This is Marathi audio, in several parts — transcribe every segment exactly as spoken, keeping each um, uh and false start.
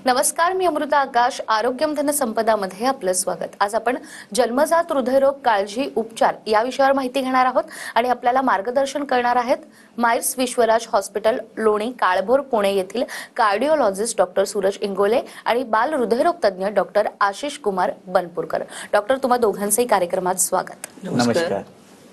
नमस्कार, मी अमृता आकाश. आरोग्यम धन संपदामध्ये आपलं स्वागत. आज आपण जन्मजात हृदयरोग काळजी उपचार या विषयावर माहिती घेणार आहोत आणि आपल्याला मार्गदर्शन करणार आहेत मायर्स विश्वराज हॉस्पिटल, लोणी, काळभोर, पुणे येथील कार्डिओलॉजिस्ट डॉक्टर सूरज इंगोले आणि बाल हृदयरोग तज्ञ डॉक्टर आशिष कुमार बनपूरकर. डॉक्टर, तुम्हा दोघांचंही कार्यक्रमात स्वागत. नमस्कार.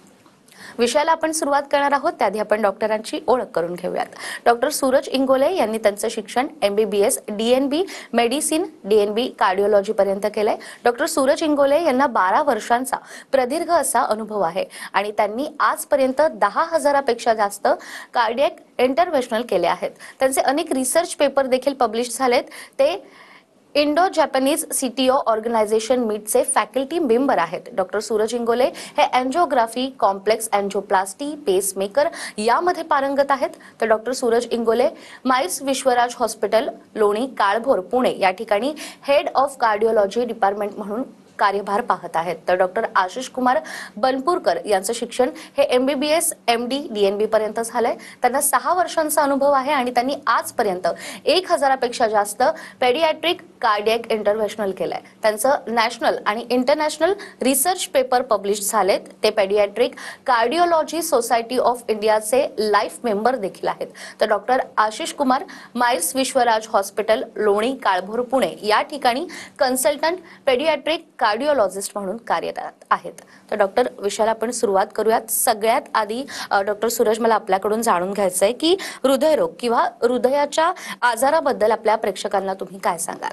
विषयाला आपण सुरुवात करणार आहोत. त्याआधी आपण डॉक्टरांची ओळख करून घेऊयात. डॉक्टर सूरज इंगोले यांनी त्यांचं शिक्षण MBBS, DNB medicine, DNB cardiology पर्यंत केलंय. डॉक्टर सूरज इंगोले यांना बारा वर्षांचा प्रदीर्घ असा अनुभव आहे आणि त्यांनी आजपर्यंत दहा हजारापेक्षा जास्त कार्डियक इंटरव्हेन्शनल केले आहेत. त्यांचे अनेक रिसर्च पेपर देखील पब्लिश झालेत. ते इंडो जॅपनीज सीटीओ ऑर्गनायझेशन मीटचे फॅकल्टी मेंबर आहेत. डॉक्टर सूरज इंगोले हे अँजिओग्राफी, कॉम्प्लेक्स अँजिओप्लास्टी, पेसमेकर यामध्ये पारंगत आहेत. तर डॉक्टर सूरज इंगोले मायर्स विश्वराज हॉस्पिटल, लोणी, काळभोर, पुणे या ठिकाणी हेड ऑफ कार्डिओलॉजी डिपार्टमेंट म्हणून कार्यभार पाहत आहेत. तर डॉक्टर आशिष कुमार बनपूरकर यांचं शिक्षण हे एमबीबीएस, एमडी, डीएनबी पर्यंत झालंय. त्यांना सहा वर्षांचा अनुभव आहे आणि त्यांनी आजपर्यंत एक हजारापेक्षा जास्त पेडियाट्रिक कार्डियक इंटरव्हेन्शनल केलंय. त्यांचं नॅशनल आणि इंटरनॅशनल रिसर्च पेपर पब्लिश झालेत. ते पेडियाट्रिक कार्डिओलॉजी सोसायटी ऑफ इंडियाचे लाईफ मेंबर देखील आहेत. तर डॉक्टर आशिष कुमार मायर्स विश्वराज हॉस्पिटल, लोणी, काळभोर, पुणे या ठिकाणी कन्सल्टंट पेडियाट्रिक कार्डिओलॉजिस्ट म्हणून कार्यरत आहेत. तर डॉक्टर, विषयाला आपण सुरुवात करूयात. सगळ्यात आधी डॉक्टर सूरज, मला आपल्याकडून जाणून घ्यायचं आहे की हृदयरोग किंवा हृदयाच्या आजाराबद्दल आपल्या प्रेक्षकांना तुम्ही काय सांगाल?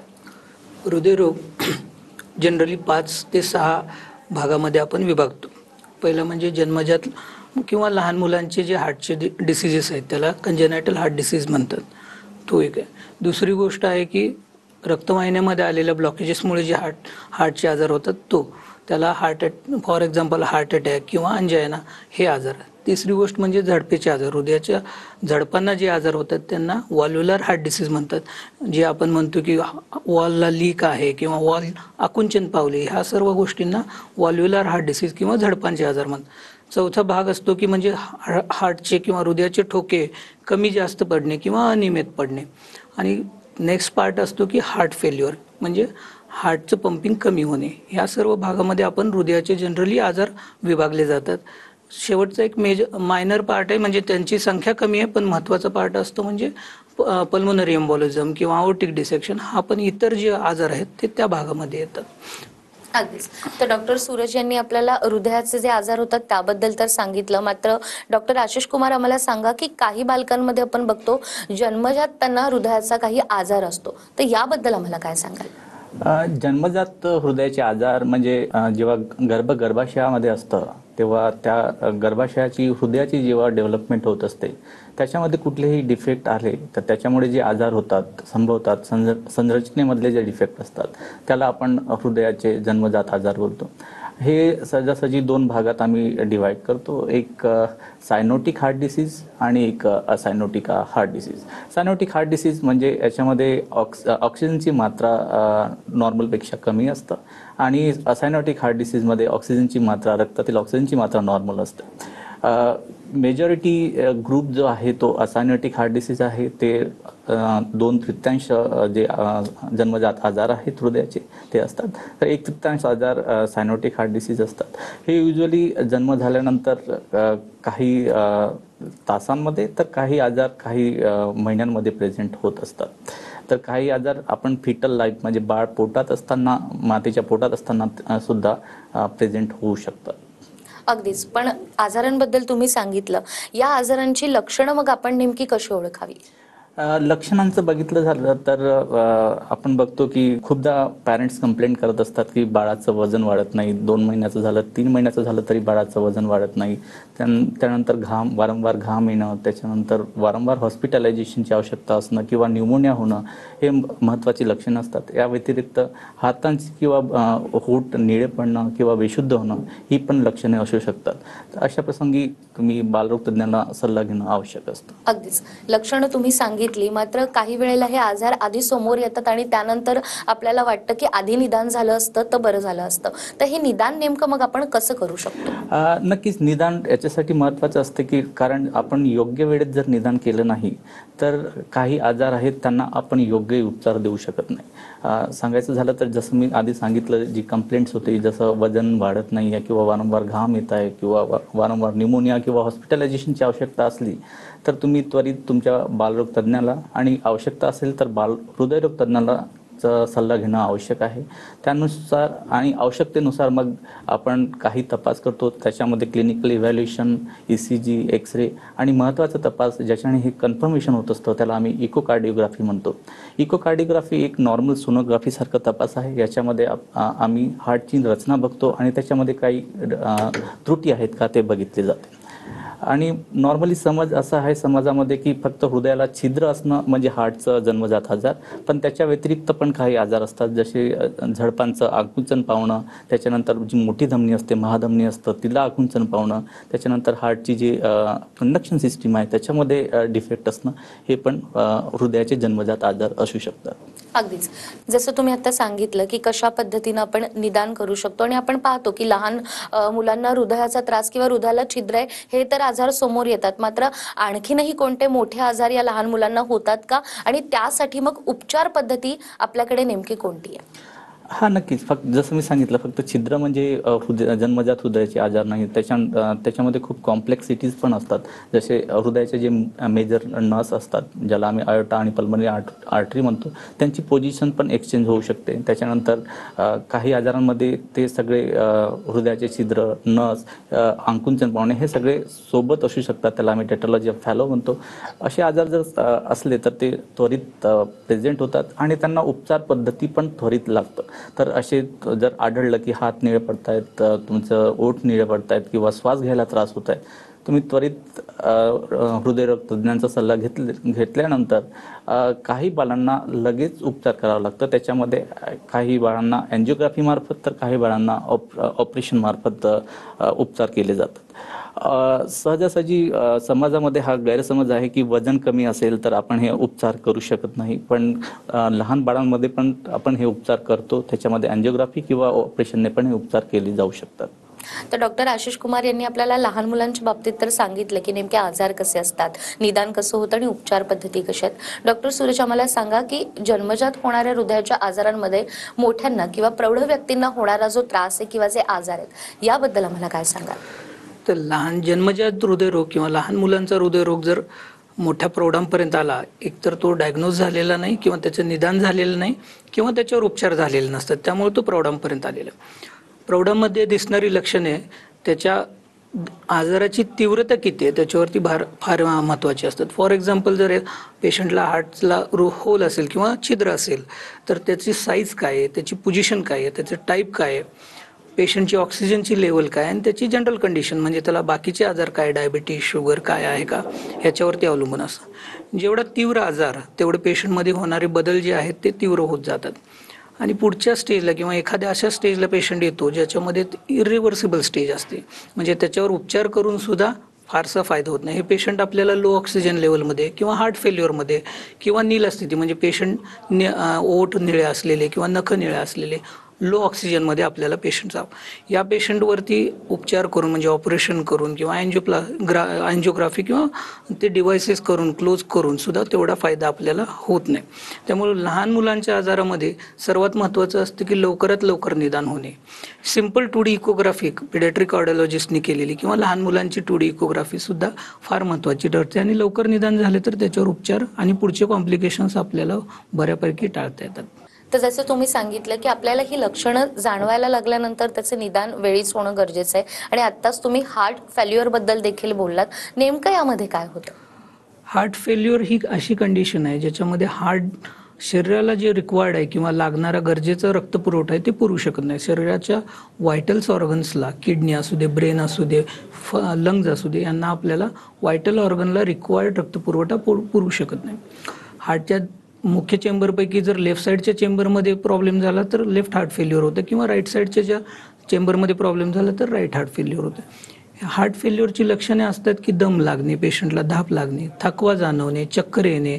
हृदयरोग जनरली पाच ते सहा भागामध्ये आपण विभागतो. पहिलं म्हणजे जन्मजात किंवा लहान मुलांचे जे हार्टचे डिसीजेस आहेत त्याला कंजेनायटल हार्ट डिसीज म्हणतात, तो एक आहे. दुसरी गोष्ट आहे की रक्तवाहिन्यामध्ये आलेल्या ब्लॉकेजेसमुळे जे हार्ट हार्टचे आजार होतात तो, त्याला heart for example heart attack किंवा अंजायना हे आजार. तिसरी गोष्ट म्हणजे झडपेचे आजार. हृदयाच्या झडपांना जे आजार होतात त्यांना व्हॉल्व्युलर हार्ट डिसीज म्हणतात. जे आपण म्हणतो की वॉलला लीक आहे किंवा वॉल आकुंचन पावले, ह्या सर्व गोष्टींना व्हॉल्व्युलर हार्ट डिसीज किंवा झडपांचे आजार म्हणतात. चौथा भाग असतो की म्हणजे हार्टचे किंवा हृदयाचे ठोके कमी जास्त पडणे किंवा अनियमित पडणे. आणि नेक्स्ट पार्ट असतो की हार्ट फेल्युअर, म्हणजे हार्टचं पंपिंग कमी होणे. ह्या सर्व भागामध्ये आपण हृदयाचे जनरली आजार विभागले जातात. शेवटचा एक मेजर मायनर पार्ट आहे, म्हणजे त्यांची संख्या कमी आहे पण महत्त्वाचा पार्ट असतो म्हणजे पल्मोनरी एम्बोलिझम किंवा आओर्टिक डिसेक्शन. हा पण इतर जे आजार आहेत ते त्या भागामध्ये येतात. अगदीच. तर डॉक्टर सूरज यांनी आपल्याला हृदयाचे जे आजार होतात त्याबद्दल तर सांगितलं. मात्र डॉक्टर आशिष कुमार, आम्हाला सांगा की काही बालकांमध्ये आपण बघतो जन्मजात त्यांना हृदयाचा काही आजार असतो, तर याबद्दल आम्हाला काय सांगाल? जन्मजात हृदयाचे आजार म्हणजे जेव्हा गर्भ गर्भाशयामध्ये असतं तेव्हा त्या गर्भाशयाची हृदयाची जेव्हा डेव्हलपमेंट होत असते त्याच्यामध्ये कुठलेही डिफेक्ट आले तर त्याच्यामुळे जे आजार होतात संभवतात, संर संरचनेमधले जे डिफेक्ट असतात त्याला आपण हृदयाचे जन्मजात आजार बोलतो. हे सहजासहजी दोन भागात आम्ही डिवाइड करतो, एक सायनोटिक हार्ट डिसीज आणि एक acyanotic heart disease. Cyanotic heart disease म्हणजे याच्यामध्ये ऑक्स ऑक्सिजनची मात्रा नॉर्मलपेक्षा कमी असतं आणि असायनोटिक हार्ट डिसीजमध्ये ऑक्सिजनची मात्रा, रक्तातील ऑक्सिजनची मात्रा नॉर्मल असते. मेजॉरिटी ग्रुप जो आहे तो असायनोटिक हार्ट डिसीज आहे. ते दोन तृतीयांश जे जन्मजात आजार आहेत हृदयाचे ते असतात, तर एक तृतीयांश आजार सायनोटिक हार्ट डिसीज असतात. हे युजली जन्म झाल्यानंतर काही तासांमध्ये तर काही आजार काही महिन्यांमध्ये प्रेझेंट होत असतात. तर काही आजार आपण फिटल लाईफ म्हणजे बाळ पोटात असताना, मातेच्या पोटात असताना सुद्धा प्रेझेंट होऊ शकतात. अगदीच. पण आजारांबद्दल तुम्ही सांगितलं, या आजारांची लक्षणं मग आपण नेमकी कशी ओळखावी? लक्षणांचं बघितलं झालं तर आपण बघतो की खूपदा पॅरेंट्स कंप्लेंट करत असतात की बाळाचं वजन वाढत नाही, दोन महिन्याचं झालं, तीन महिन्याचं झालं तरी बाळाचं वजन वाढत नाही. त्यानंतर घाम, वारंवार घाम येणं, त्याच्यानंतर वारंवार हॉस्पिटलायझेशनची आवश्यकता असणं किंवा न्यूमोनिया होणं हे महत्त्वाची लक्षणं असतात. या व्यतिरिक्त हातांची किंवा होठ निळे पडणं किंवा बेशुद्ध होणं ही पण लक्षणे असू शकतात. तर अशा प्रसंगी तुम्ही बालरोग तज्ञांना सल्ला घेणं आवश्यक असतं. अगदीच. लक्षणं तुम्ही सांगितली सांगितली, मात्र काही वेळेला हे आजार आधी समोर येतात आणि त्यानंतर आपल्याला वाटतं की आधी निदान झालं असतं तर बरं झालं असतं. तर हे निदान नेमकं मग आपण कसं करू शकतो? अ, नक्कीच निदान याच्यासाठी महत्त्वाचं असतं की कारण आपण योग्य वेळेत जर निदान केलं नाही तर काही आजार आहेत त्यांना आपण योग्य उपचार देऊ शकत नाही. अ, सांगायचं झालं तर जसं मी आधी सांगितलं, जी कंप्लेंट्स होती जसं वजन वाढत नाही आहे किंवा वारंवार घाम येत आहे किंवा वा वारंवार निमोनिया किंवा हॉस्पिटलायझेशनची आवश्यकता असली तर तुम्ही त्वरित तुमच्या बालरोग तज्ज्ञाला आणि आवश्यकता असेल तर बाल हृदयरोग तज्ज्ञाला चा सल्ला घेणं आवश्यक आहे. त्यानुसार आणि आवश्यकतेनुसार मग आपण काही तपास करतो. त्याच्यामध्ये clinical evaluation, E C G, X ray आणि महत्त्वाचा तपास ज्याच्याने हे कन्फर्मेशन होत असतं त्याला आम्ही इकोकार्डिओग्राफी म्हणतो. इकोकार्डिओग्राफी एक नॉर्मल सोनोग्राफीसारखा तपास आहे. याच्यामध्ये आम्ही हार्टची रचना बघतो आणि त्याच्यामध्ये काही त्रुटी आहेत का ते बघितले जाते. आणि नॉर्मली समज असा आहे समाजामध्ये की फक्त हृदयाला छिद्र असणं म्हणजे हार्टचं जन्मजात आजार, पण त्याच्या व्यतिरिक्त पण काही आजार असतात जसे झडपांचं आकुंचन पावणं, त्याच्यानंतर जी मोठी धमनी असते महाधमनी असतं तिला आकुंचन पावणं, त्याच्यानंतर हार्टची जी कंडक्शन सिस्टीम आहे त्याच्यामध्ये डिफेक्ट असणं, हे पण हृदयाचे जन्मजात आजार असू शकतात. अगदीच जसं तुम्ही आता सांगितलं की कशा पद्धतीनं आपण निदान करू शकतो आणि आपण पाहतो की लहान मुलांना हृदयाचा त्रास किंवा हृदयाला छिद्र आहे हे तर आजार समोर येतात, मात्र आणखीनही कोणते मोठे आजार या लहान मुलांना होतात का आणि त्यासाठी मग उपचार पद्धती आपल्याकडे नेमकी कोणती आहे? हा नक्कीच. फक्त जसं मी सांगितलं फक्त छिद्र म्हणजे हृदय जन्मजात हृदयाचे आजार नाही, त्याच्या त्याच्यामध्ये खूप कॉम्प्लेक्सिटीज पण असतात. जसे हृदयाचे जे मेजर नस असतात ज्याला आम्ही आयोटा आणि पल्मनरी आर्टरी म्हणतो त्यांची पोझिशन पण एक्सचेंज होऊ शकते. त्याच्यानंतर काही आजारांमध्ये ते सगळे हृदयाचे छिद्र, नस, आकुंचन पावणे हे सगळे सोबत असू शकतात. त्याला आम्ही टेट्रोलॉजी ऑफ फॅलो म्हणतो. असे आजार जर असले तर ते त्वरित प्रेझेंट होतात आणि त्यांना उपचार पद्धती पण त्वरित लागतं. तर असे जर आढळलं की हात निळे पडतायत, तुमचं ओठ निळे पडतायत किंवा श्वास घ्यायला त्रास होत आहे, तुम्ही त्वरित हृदयरोग तज्ज्ञांचा सल्ला घेतले घेतल्यानंतर काही बाळांना लगेच उपचार करावा लागतं. त्याच्यामध्ये काही बाळांना अँजिओग्राफी मार्फत तर काही बाळांना ऑप ऑपरेशन मार्फत उपचार केले जातात. सहजासहजी समाजामध्ये हा गैरसमज आहे की वजन कमी असेल तर आपण हे उपचार करू शकत नाही, पण लहान बाळांमध्ये पण आपण हे उपचार करतो. त्याच्यामध्ये अँजिओग्राफी किंवा ऑपरेशनने पण हे उपचार केले जाऊ शकतात. तर डॉक्टर आशिष कुमार यांनी आपल्याला लहान मुलांच्या बाबतीत तर सांगितलं की नेमके आजार कसे असतात, निदान कसं होतं आणि उपचार पद्धती कशा आहेत. डॉक्टर सूरज, आम्हाला सांगा की जन्मजात होणाऱ्या हृदयाच्या आजारांमध्ये मोठ्यांना किंवा प्रौढ व्यक्तींना होणारा जो त्रास आहे किंवा जे आजार आहेत याबद्दल आम्हाला काय सांगाल? तर लहान जन्मजात हृदयरोग किंवा लहान मुलांचा हृदयरोग जर मोठ्या प्रौढांपर्यंत आला, एकतर तो डायग्नोज झालेला नाही किंवा त्याचं निदान झालेलं नाही किंवा त्याच्यावर उपचार झालेले नसतात, त्यामुळे तो प्रौढांपर्यंत आलेला. प्रौढांमध्ये दिसणारी लक्षणे त्याच्या आजाराची तीव्रता किती आहे त्याच्यावरती भार फार महत्त्वाची असतात. फॉर एक्झाम्पल जर पेशंटला हार्टला होल असेल किंवा छिद्र असेल तर त्याची साईज काय आहे, त्याची पोझिशन काय आहे, त्याचं टाईप काय आहे, पेशंटची ऑक्सिजनची लेवल काय आणि त्याची जनरल कंडिशन म्हणजे त्याला बाकीचे आजार काय, डायबिटीज, शुगर काय आहे का, ह्याच्यावरती अवलंबून असतं. जेवढा तीव्र आजार तेवढे पेशंटमध्ये होणारे बदल जे आहेत ते तीव्र होत जातात आणि पुढच्या स्टेजला किंवा एखाद्या अशा स्टेजला पेशंट येतो ज्याच्यामध्ये इरिव्हर्सिबल स्टेज असते, म्हणजे त्याच्यावर उपचार करून सुद्धा फारसा फायदा होत नाही. हे पेशंट आपल्याला लो ऑक्सिजन लेवलमध्ये किंवा हार्ट फेल्युअरमध्ये किंवा नील स्थिती म्हणजे पेशंट नि ओठ निळे असलेले किंवा नख निळे असलेले लो ऑक्सिजनमध्ये आपल्याला पेशंट जावं. या पेशंटवरती उपचार करून म्हणजे ऑपरेशन करून किंवा अँजिओप्ला ग्रा अँजिओग्राफी किंवा ते डिव्हायसेस करून क्लोज करून सुद्धा तेवढा फायदा आपल्याला होत नाही. त्यामुळे लहान मुलांच्या आजारामध्ये सर्वात महत्त्वाचं असतं की लवकरात लवकर निदान होणे. Simple two D echography paediatric कार्डिओलॉजिस्टनी केलेली किंवा लहान मुलांची टू डी इकोग्राफी सुद्धा फार महत्त्वाची ठरते आणि लवकर निदान झाले तर त्याच्यावर उपचार आणि पुढचे कॉम्प्लिकेशन्स आपल्याला बऱ्यापैकी टाळता येतात. तर जसं तुम्ही सांगितलं की आपल्याला ही लक्षणं जाणवायला लागल्यानंतर त्याचं निदान वेळीच होणं गरजेचं आहे आणि आत्ताच तुम्ही हार्ट फेल्युअर बद्दल देखील बोललात. नेमकं यामध्ये काय होतं? हार्ट फेल्युअर ही अशी कंडिशन आहे ज्याच्यामध्ये हार्ट शरीराला जे रिक्वायर्ड आहे किंवा लागणारा गरजेचा रक्तपुरवठा आहे ते पुरवू शकत नाही. शरीराच्या व्हायटल्स ऑर्गन्सला, किडनी असू दे, ब्रेन असू दे, फ लंग्ज असू दे, यांना आपल्याला व्हायटल ऑर्गनला रिक्वायर्ड रक्तपुरवठा पुरवू शकत नाही. हार्टच्या मुख्य चेंबरपैकी जर लेफ्ट साईडच्या चेंबरमध्ये प्रॉब्लेम झाला तर लेफ्ट हार्ट फेल्युअर होतं किंवा राईट साईडच्या ज्या चेंबरमध्ये प्रॉब्लेम झाला तर राईट हार्ट फेल्युअर होतं. हार्ट फेल्युअरची लक्षणे असतात की दम लागणे, पेशंटला धाप लागणे, थकवा जाणवणे, चक्कर येणे,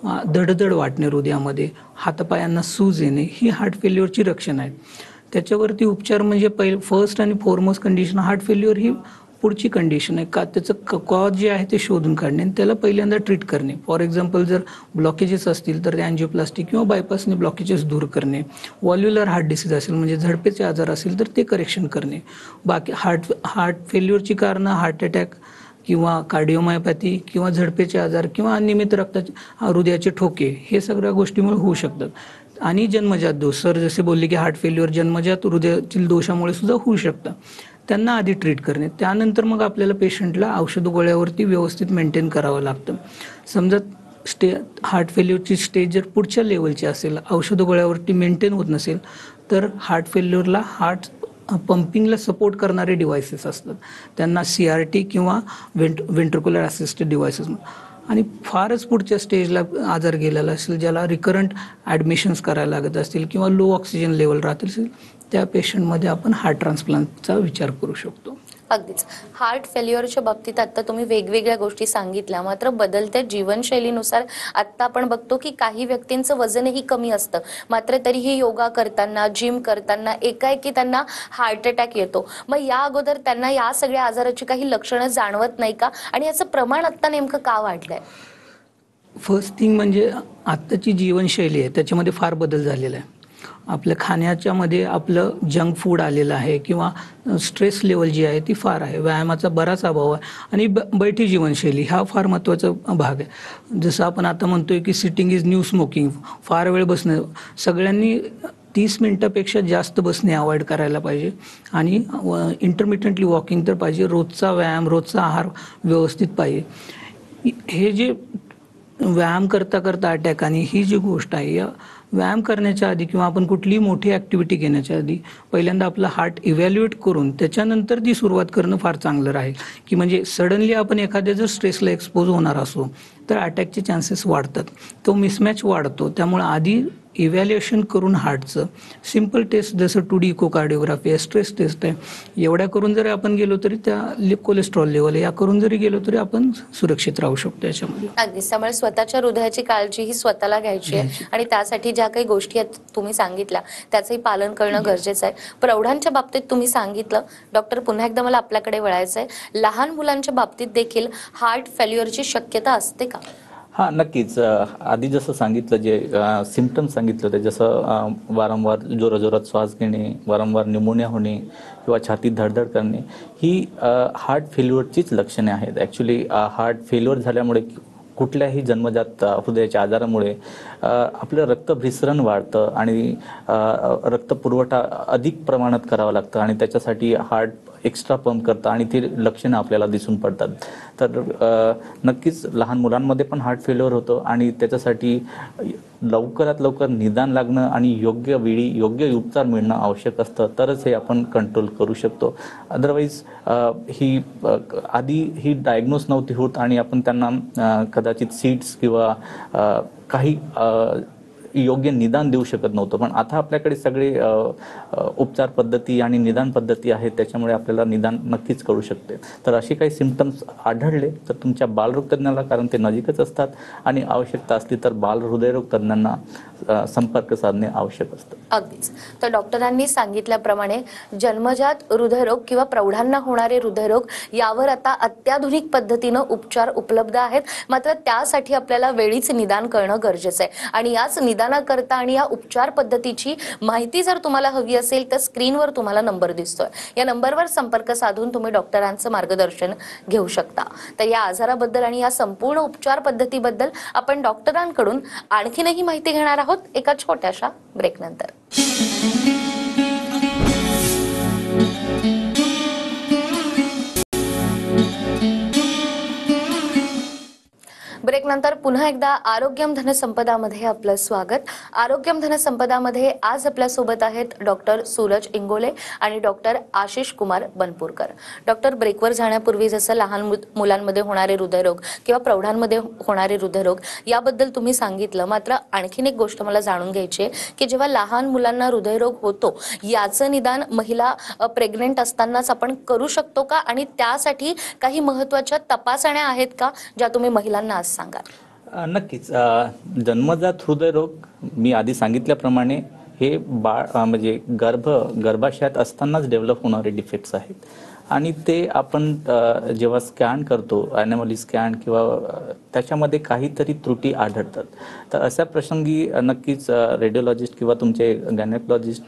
अ, दडदड वाटणे हृदयामध्ये, हातापायांना सूज येणे, ही हार्ट फेल्युअरची लक्षणं आहेत. त्याच्यावरती उपचार म्हणजे पहिले फर्स्ट आणि फॉरमोस्ट कंडिशन हार्ट फेल्युअर ही पुढची कंडिशन आहे का त्याचं क कॉज जे आहे ते शोधून काढणे आणि त्याला पहिल्यांदा ट्रीट करणे. फॉर एक्झाम्पल जर ब्लॉकेजेस असतील तर अँजिओप्लास्टी किंवा बायपासने ब्लॉकेजेस दूर करणे. व्हॉल्युलर हार्ट डिसीज असेल म्हणजे झडपेचे आजार असेल तर ते करेक्शन करणे. बाकी हार्ट हार्ट फेल्युअरची कारणं हार्ट अटॅक किंवा कार्डिओमायोपॅथी किंवा झडपेचे आजार किंवा अनियमित रक्ताचे हृदयाचे ठोके हे सगळ्या गोष्टीमुळे होऊ शकतात. आणि जन्मजात दोष, सर जसे बोलले की हार्ट फेल्युअर जन्मजात हृदयातील दोषामुळे सुद्धा होऊ शकतं. त्यांना आधी ट्रीट करणे, त्यानंतर मग आपल्याला पेशंटला औषध गोळ्यावरती व्यवस्थित मेंटेन करावं लागतं. समजा स्टे हार्ट फेल्युअरची स्टेज जर पुढच्या लेवलची असेल, औषध गोळ्यावरती मेंटेन होत नसेल, तर हार्ट फेल्युअरला हार्ट पंपिंगला सपोर्ट करणारे डिव्हायसेस असतात, त्यांना सी आर टी किंवा वेंट वेंट्रिक्युलर असिस्टेड डिव्हायसेस. आणि फारच पुढच्या स्टेजला आजार गेलेला असेल, ज्याला रिकरंट ॲडमिशन्स करायला लागत असतील किंवा लो ऑक्सिजन लेवल राहत असेल, त्या पेशंटमध्ये आपण हार्ट ट्रान्सप्लांटचा विचार करू शकतो. अगदीच. हार्ट फेल्युअरच्या बाबतीत आता तुम्ही वेगवेगळ्या गोष्टी सांगितल्या, मात्र बदलत्या जीवनशैलीनुसार आता आपण बघतो की काही व्यक्तींचं वजनही कमी असतं, मात्र तरीही योगा करताना, जिम करताना एकाएकी त्यांना हार्ट अटॅक येतो. मग या अगोदर त्यांना या सगळ्या आजाराची काही लक्षणं जाणवत नाही का, आणि याचं प्रमाण आता नेमकं का वाढलंय? फर्स्ट थिंग म्हणजे आत्ताची जीवनशैली आहे त्याच्यामध्ये फार बदल झालेला आहे. आपल्या खाण्याच्यामध्ये आपलं जंक फूड आलेलं आहे किंवा स्ट्रेस लेवल जी आहे ती फार आहे, व्यायामाचा बराच अभाव आहे आणि ब बैठी जीवनशैली हा फार महत्त्वाचा भाग आहे. जसं आपण आता म्हणतोय की सिटिंग इज न्यू स्मोकिंग, फार वेळ बसणं, सगळ्यांनी तीस मिनटापेक्षा जास्त बसणे अवॉइड करायला पाहिजे आणि इंटरमिटंटली वॉकिंग तर पाहिजे. रोजचा व्यायाम, रोजचा आहार व्यवस्थित पाहिजे. हे जे व्यायाम करता करता अटॅक आणि ही जी गोष्ट आहे, या व्यायाम करण्याच्या आधी किंवा आपण कुठलीही मोठी ॲक्टिव्हिटी घेण्याच्या आधी पहिल्यांदा आपलं हार्ट इव्हॅल्युएट करून त्याच्यानंतर ती सुरुवात करणं फार चांगलं राहील. की म्हणजे सडनली आपण एखाद्या जर स्ट्रेसला एक्सपोज होणार असो तर अटॅकचे चान्सेस वाढतात, तो मिसमॅच वाढतो. त्यामुळे आधी इव्हॅल्युएशन करून हार्टचं सिम्पल टेस्ट जसं टू डी इकोकार्डिओग्राफी आहे, स्ट्रेस टेस्ट आहे, एवढ्या करून जरी आपण गेलो तरी त्या कोलेस्ट्रॉल लेवल या करून जरी गेलो तरी आपण सुरक्षित राहू शकतो याच्यामध्ये. अगदीच. त्यामुळे स्वतःच्या हृदयाची काळजी ही स्वतःला घ्यायची आहे आणि त्यासाठी ज्या काही गोष्टी आहेत तुम्ही सांगितल्या त्याचंही पालन करणं गरजेचं आहे. प्रौढांच्या बाबतीत तुम्ही सांगितलं. डॉक्टर, पुन्हा एकदा मला आपल्याकडे वळायचं आहे. लहान मुलांच्या बाबतीत देखील हार्ट फेल्युअरची शक्यता असते का? हां, नक्कीच. आधी जसं सांगितलं, जे सिम्पटम्स सांगितलं होते, जसं वारंवार जोराजोरात श्वास घेणे, वारंवार निमोनिया होणे किंवा छातीत धडधड करणे, ही हार्ट फेल्युअरचीच लक्षणे आहेत. ॲक्च्युली हार्ट फेल्युअर झाल्यामुळे कुठल्याही जन्मजात हृदयाच्या आजारामुळे आपलं रक्तभिसरण वाढतं आणि रक्तपुरवठा अधिक प्रमाणात करावा लागतं आणि त्याच्यासाठी हार्ट एक्स्ट्रा पंप करतं आणि ती लक्षणं आपल्याला दिसून पडतात. तर नक्कीच लहान मुलांमध्ये पण हार्ट फेल्युअर होतं आणि त्याच्यासाठी लवकरात लवकर निदान लागणं आणि योग्य वेळी योग्य उपचार मिळणं आवश्यक असतं, तरच हे आपण कंट्रोल करू शकतो. अदरवाईज ही आधी ही डायग्नोज नव्हती होत आणि आपण त्यांना कदाचित सीट्स किंवा काही योग्य निदान देऊ शकत नव्हतं. पण आता आपल्याकडे सगळे उपचार पद्धती आणि निदान पद्धती आहेत, त्याच्यामुळे आपल्याला निदान नक्कीच करू शकते. तर असे काही सिम्पटम्स आढळले तर तुमच्या बालरोग तज्ज्ञाला, कारण ते नजीकच असतात, आणि आवश्यकता असली तर बाल हृदयरोग तज्ज्ञांना संपर्क साधणे आवश्यक असतं. अगदीच. तर डॉक्टरांनी सांगितल्याप्रमाणे जन्मजात हृदयरोग किंवा प्रौढांना होणारे हृदयरोग यावर आता अत्याधुनिक पद्धतीनं उपचार उपलब्ध आहेत, मात्र त्यासाठी आपल्याला वेळीच निदान करणं गरजेचं आहे. आणि याच निदानाकरता आणि या उपचार पद्धतीची माहिती जर तुम्हाला हवी असेल तर स्क्रीनवर तुम्हाला नंबर दिसतोय, या नंबरवर संपर्क साधून तुम्ही डॉक्टरांचं मार्गदर्शन घेऊ शकता. तर या आजाराबद्दल आणि या संपूर्ण उपचार पद्धतीबद्दल आपण डॉक्टरांकडून आणखीनही माहिती घेणार आहोत एका छोट्याशा ब्रेक नंतर. ब्रेक नंतर पुन्हा एकदा आरोग्यम धनसंपदामध्ये आपलं स्वागत. आरोग्यम धनसंपदामध्ये आज आपल्या सोबत आहेत डॉक्टर सूरज इंगोले आणि डॉक्टर आशिष कुमार बनपूरकर. डॉक्टर, ब्रेकवर जाण्यापूर्वी जसं लहान मुलांमध्ये होणारे हृदयरोग किंवा प्रौढांमध्ये होणारे हृदयरोग याबद्दल तुम्ही सांगितलं, मात्र आणखीन एक गोष्ट मला जाणून घ्यायची आहे की जेव्हा लहान मुलांना हृदयरोग होतो याचं निदान महिला प्रेग्नेंट असतानाच आपण करू शकतो का, आणि त्यासाठी काही महत्त्वाच्या तपासण्या आहेत का ज्या तुम्ही महिलांना आज सांगाल? अ, नक्कीच. अ, जन्मजात हृदयरोग मी आधी सांगितल्याप्रमाणे हे बाळ अ, म्हणजे गर्भ गर्भाशयात असतानाच डेव्हलप होणारे डिफेक्ट्स आहेत आणि ते आपण अ, जेव्हा स्कॅन करतो ॲनॉमली स्कॅन किंवा अ, त्याच्यामध्ये काहीतरी त्रुटी आढळतात. तर अशा प्रसंगी अ, नक्कीच रेडिओलॉजिस्ट किंवा तुमचे गायनेकॉलॉजिस्ट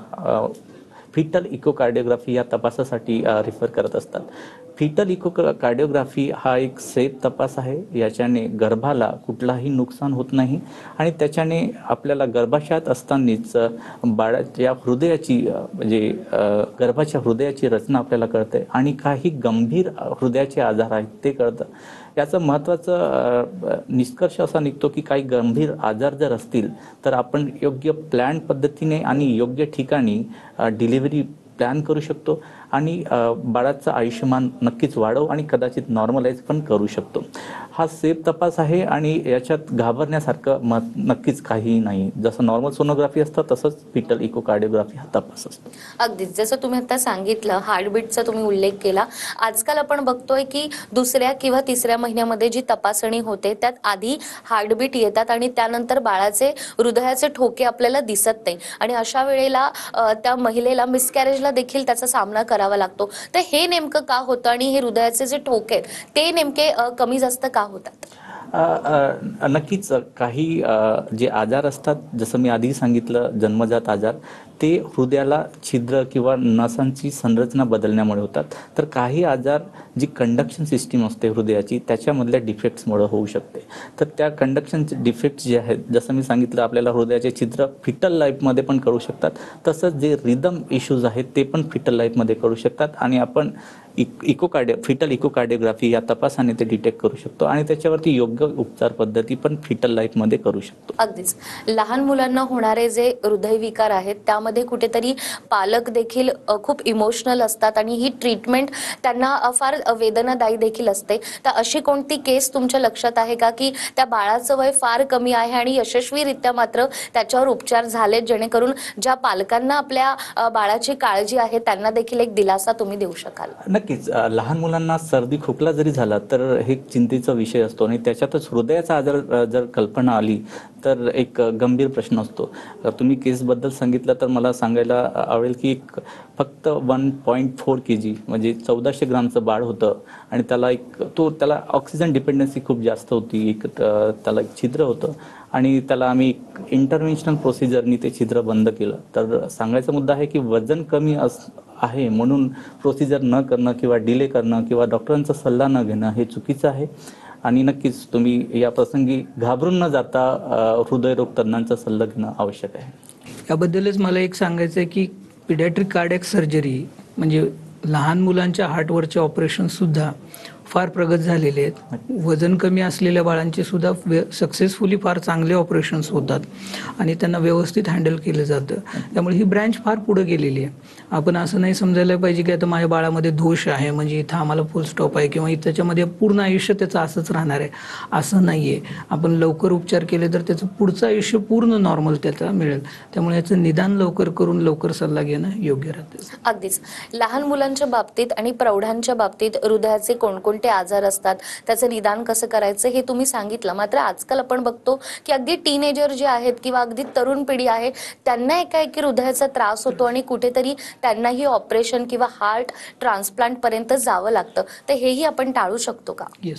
फिटल इकोकार्डिओग्राफी या तपासासाठी रिफर करत असतात. फिटल इको कार्डिओग्राफी हा एक सेफ तपास आहे. याच्याने गर्भाला कुठलाही नुकसान होत नाही आणि त्याच्याने आपल्याला गर्भाशयात असतानाच बाळाच्या हृदयाची अ, म्हणजे अ, गर्भाच्या हृदयाची रचना आपल्याला कळते आणि काही गंभीर हृदयाचे आजार आहेत ते कळतं. याचं महत्त्वाचं निष्कर्ष असा निघतो की काही गंभीर आजार जर असतील तर आपण योग्य प्लॅन पद्धतीने आणि योग्य ठिकाणी डिलिव्हरी प्लॅन करू शकतो आणि बाळाचं आयुष्यमान नक्कीच वाढवू आणि कदाचित नॉर्मलाइज पण करू शकतो. हा सेफ तपास आहे आणि याच्यात घाबरण्यासारखं मत नक्कीच काही नाही. जसं नॉर्मल सोनोग्राफी असतं तसंच फिटल इकोकार्डिओग्राफी हा तपास असतो. अगदीच जसं तुम्ही आता सांगितलं हार्टबीटचा तुम्ही उल्लेख केला. आजकाल आपण बघतोय की दुसऱ्या किंवा तिसऱ्या महिन्यामध्ये जी तपासणी होते त्यात आधी हार्टबीट येतात आणि त्यानंतर बाळाचे हृदयाचे ठोके आपल्याला दिसत नाही आणि अशा वेळेला अ, त्या महिलेला मिसकॅरेजला देखील त्याचा सामना करावा लागतो. तर हे नेमकं का होतं आणि हे हृदयाचे जे ठोके आहेत ते नेमके अ, कमी जास्त का होतात? अ, अ, नक्कीच काही अ, जे आजार असतात जसं मी आधी सांगितलं जन्मजात आजार ते हृदयाला छिद्र किंवा नसांची संरचना बदलण्यामुळे होतात. तर काही आजार जी कंडक्शन सिस्टीम असते हृदयाची त्याच्यामधल्या डिफेक्ट्समुळे होऊ शकते. तर त्या कंडक्शन डिफेक्ट्स जे आहेत जसं मी सांगितलं आपल्याला हृदयाचे छिद्र फिटल लाईफमध्ये पण करू शकतात. तसंच जे रिदम इश्यूज आहेत ते पण फिटल लाईफमध्ये करू शकतात आणि आपण इक इकोकार्डिओ फिटल इकोकार्डिओग्राफी या तपासाने ते डिटेक्ट करू शकतो आणि त्याच्यावरती योग्य उपचार पद्धती पण फिटल लाईफमध्ये करू शकतो. अगदीच लहान मुलांना होणारे जे हृदयविकार आहेत त्यामध्ये कुठेतरी पालक देखील अ, खूप इमोशनल असतात आणि ही ट्रीटमेंट त्यांना अ, फार वेदनादायी देखील असते. तर अशी कोणती केस तुमच्या लक्षात आहे का की त्या बाळाचं वय फार कमी आहे आणि यशस्वीरित्या मात्र त्याच्यावर उपचार झाले जेणेकरून ज्या पालकांना आपल्या अ, बाळाची काळजी आहे त्यांना देखील एक दिलासा तुम्ही देऊ शकाल? नक्कीच. अ, लहान मुलांना सर्दी खोकला जरी झाला तर हे चिंतेचा विषय असतो आणि त्याच्यातच हृदयाचा आजार अ, जर कल्पना आली तर एक गंभीर प्रश्न असतो. अ, तुम्ही केसबद्दल सांगितलं तर मला सांगायला आवडेल की एक फक्त one point four K G म्हणजे चौदाशे ग्रामचं बाळ होतं आणि त्याला एक तो त्याला ऑक्सिजन डिपेंडन्सी खूप जास्त होती. एक अ, त्याला एक छिद्र होतं आणि त्याला आम्ही इंटरव्हेन्शनल प्रोसिजरनी ते छिद्र बंद केलं. तर सांगायचा मुद्दा आहे की वजन कमी अस आहे म्हणून प्रोसिजर न करणं किंवा डिले करणं किंवा डॉक्टरांचा सल्ला न घेणं हे चुकीचं आहे आणि नक्कीच तुम्ही या प्रसंगी घाबरून न जाता अ, हृदयरोग तज्ञांचा सल्ला घेणं आवश्यक आहे. याबद्दलच मला एक सांगायचं आहे की पिडॅट्रिक कार्डियक सर्जरी म्हणजे लहान मुलांच्या हार्टवरचे ऑपरेशनसुद्धा फार प्रगत झालेले आहेत. वजन कमी असलेल्या बाळांचे सुद्धा वे सक्सेसफुली फार चांगले ऑपरेशन्स होतात आणि त्यांना व्यवस्थित हँडल केलं जातं. त्यामुळे ही ब्रँच फार पुढे गेलेली आहे. आपण असं नाही समजायला पाहिजे की आता माझ्या बाळामध्ये दोष आहे म्हणजे इथं आम्हाला फुल स्टॉप आहे किंवा त्याच्यामध्ये पूर्ण आयुष्य त्याचं असंच राहणार आहे असं नाही आहे. आपण लवकर उपचार केले तर त्याचं पुढचं आयुष्य पूर्ण नॉर्मल त्याचा मिळेल. त्यामुळे याचं निदान लवकर करून लवकर सल्ला घेणं योग्य राहतं. अगदीच लहान मुलांच्या बाबतीत आणि प्रौढांच्या बाबतीत हृदयाचे कोणकोणते आजार असतात त्याचं निदान कसं करायचं हे तुम्ही सांगितलं. मात्र आजकाल आपण बघतो की अगदी टीनेजर जे आहेत किंवा अगदी तरुण पिढी आहे त्यांना एकाएकी हृदयाचा त्रास होतो आणि कुठेतरी त्यांनाही ऑपरेशन किंवा हार्ट ट्रान्सप्लांट पर्यंत जावं लागतं. तर हेही आपण टाळू शकतो का? येस.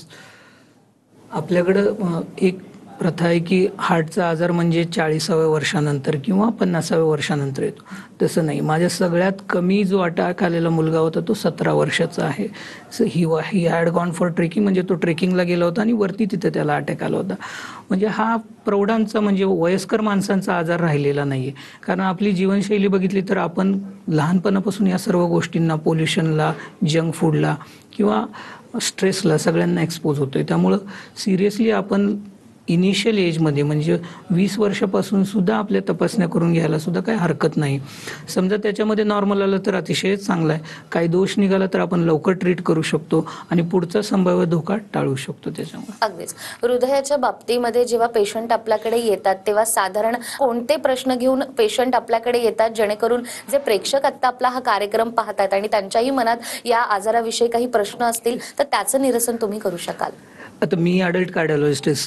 आपल्याकडं एक प्रथा आहे की हार्टचा आजार म्हणजे चाळीसाव्या वर्षानंतर किंवा पन्नासाव्या वर्षानंतर येतो. तसं नाही. माझ्या सगळ्यात कमी जो अटॅक आलेला मुलगा होता तो सतरा वर्षाचा आहे. So he he had gone for trekking म्हणजे तो ट्रेकिंगला गेला होता आणि वरती तिथे त्याला अटॅक आला होता. म्हणजे हा प्रौढांचा म्हणजे वयस्कर माणसांचा आजार राहिलेला नाही आहे. कारण आपली जीवनशैली बघितली तर आपण लहानपणापासून या सर्व गोष्टींना पोल्युशनला जंक फूडला किंवा स्ट्रेसला सगळ्यांना एक्सपोज होतोय. त्यामुळं सिरियसली आपण इनिशियल एजमध्ये म्हणजे वीस वर्षापासून सुद्धा आपल्या तपासण्या करून घ्यायला सुद्धा काही हरकत नाही. समजा त्याच्यामध्ये नॉर्मल आलं तर अतिशय चांगलं आहे. काही दोष निघाला तर आपण लवकर ट्रीट करू शकतो आणि पुढचा संभाव्य धोका टाळू शकतो त्याच्यामुळे. अगदीच हृदयाच्या बाबतीमध्ये जेव्हा पेशंट आपल्याकडे येतात तेव्हा साधारण कोणते प्रश्न घेऊन पेशंट आपल्याकडे येतात जेणेकरून जे प्रेक्षक आता आपला हा कार्यक्रम पाहतात आणि त्यांच्याही मनात या आजाराविषयी काही प्रश्न असतील तर त्याचं निरसन तुम्ही करू शकाल? आता मी अडल्ट कार्डिओलॉजिस्ट आहे, सर पिडियाट्रिक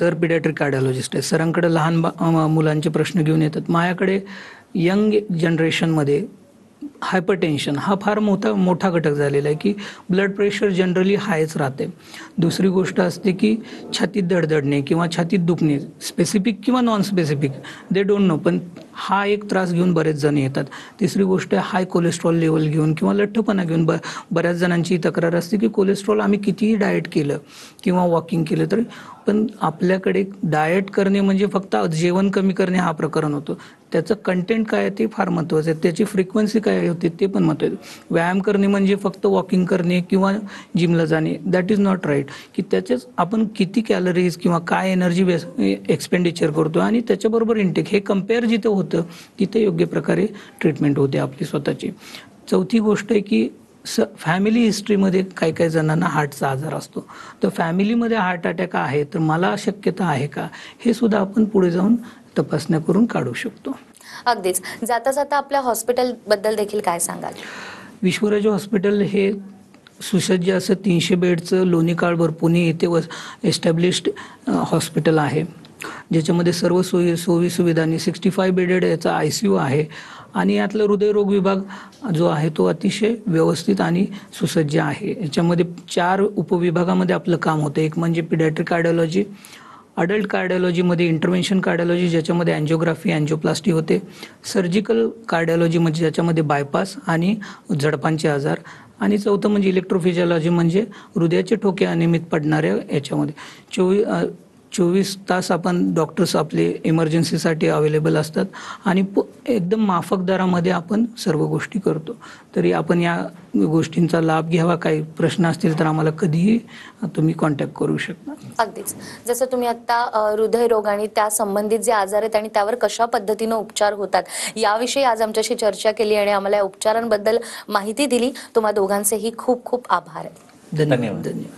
पिडियाट्रिक कार्डिओलॉजिस्ट आहे. सरांकडे लहान बा- अं, मुलांचे प्रश्न घेऊन येतात. माझ्याकडे यंग जनरेशनमध्ये हायपरटेन्शन हा फार मोठा मोठा घटक झालेला आहे की ब्लड प्रेशर जनरली हायच राहते. दुसरी गोष्ट असते की छातीत धडधडणे किंवा छातीत दुखणे, स्पेसिफिक किंवा non specific, they don't know, पण हा एक त्रास घेऊन बरेच जण येतात. तिसरी गोष्ट आहे हाय कोलेस्ट्रॉल लेवल घेऊन किंवा लठ्ठपणा घेऊन ब बऱ्याच जणांची तक्रार असते की कोलेस्ट्रॉल आम्ही कितीही डाएट केलं किंवा वॉकिंग केलं तरी, पण आपल्याकडे डाएट करणे म्हणजे फक्त जेवण कमी करणे हा प्रकरण होतो. त्याचं कंटेंट काय आहे ते फार महत्त्वाचं आहे, त्याची फ्रिक्वेन्सी काय होते ते पण महत्त्वाचं आहे. व्यायाम करणे म्हणजे फक्त वॉकिंग करणे किंवा जिमला जाणे, दॅट इज नॉट राईट. की त्याच्याच आपण किती कॅलरीज किंवा काय एनर्जी वेस एक्सपेंडिचर करतो आणि त्याच्याबरोबर इंटेक हे कम्पेअर जिथे होतं तिथे योग्य प्रकारे ट्रीटमेंट होते आपली स्वतःची. चौथी गोष्ट आहे की स फॅमिली हिस्ट्रीमध्ये काही काही जणांना हार्टचा आजार असतो, तर फॅमिलीमध्ये हार्ट अटॅक आहे तर मला शक्यता आहे का, हे सुद्धा आपण पुढे जाऊन तपासण्या करून काढू शकतो. अगदीच. जाता जाता आपल्या हॉस्पिटल बद्दल देखील काय सांगाल? विश्वराज हॉस्पिटल हे सुसज्ज असं तीनशे बेडचं लोणी काळभोर पुणे येथे व एस्टॅब्लिश्ड हॉस्पिटल आहे, ज्याच्यामध्ये सर्व सोयी सोयी सुविधांनी सिक्स्टी फाय बेडेड याचा आय सी यू आहे आणि यातला हृदयरोग विभाग जो आहे तो अतिशय व्यवस्थित आणि सुसज्ज आहे. याच्यामध्ये चार उपविभागामध्ये आपलं काम होतं. एक म्हणजे पिडियाट्रिक कार्डिओलॉजी, अडल्ट कार्डिओलॉजीमध्ये इंटरव्हेन्शन कार्डिओलॉजी ज्याच्यामध्ये अँजिओग्राफी अँजिओप्लास्टी होते, सर्जिकल कार्डिओलॉजी म्हणजे ज्याच्यामध्ये बायपास आणि झडपांचे आजार, आणि चौथं म्हणजे इलेक्ट्रोफिजिओलॉजी म्हणजे हृदयाचे ठोके अनियमित पडणाऱ्या याच्यामध्ये चोवीस चोवीस तास आपण डॉक्टर्स आपले इमर्जन्सीसाठी अवेलेबल असतात आणि प एकदम माफक दरामध्ये आपण सर्व गोष्टी करतो. तरी आपण या गोष्टींचा लाभ घ्यावा. काही प्रश्न असतील तर आम्हाला कधीही तुम्ही कॉन्टॅक्ट करू शकता. अगदीच. जसं तुम्ही आता अ, हृदयरोग आणि त्या संबंधित जे आजार आहेत आणि त्यावर कशा पद्धतीनं उपचार होतात याविषयी आज आमच्याशी चर्चा केली आणि आम्हाला या उपचारांबद्दल माहिती दिली. तुम्हा दोघांचेही खूप खूप आभार आहेत. धन्यवाद. धन्यवाद.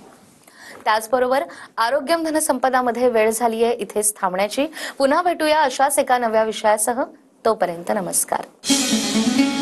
त्याचबरोबर आरोग्यम धनसंपदामध्ये वेळ झाली आहे इथेच थांबण्याची. पुन्हा भेटूया अशाच एका नव्या विषयासह. तोपर्यंत नमस्कार.